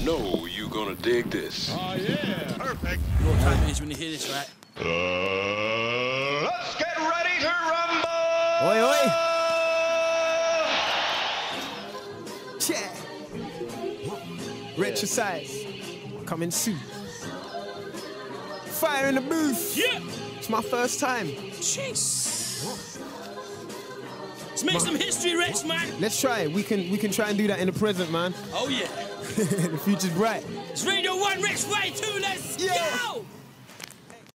know you're gonna dig this. Oh, yeah. Perfect. You know what time it is when you hear this, right? Let's get ready to rumble! Oi, oi! Yeah! Retrocise. Coming soon. Fire in the booth! Yeah! It's my first time. Jeez. Let's make some history, Rex, man. Let's try it. We can try and do that in the present, man. Oh, yeah. The future's bright. It's Radio 1, Rex 52, let's Yeah. go!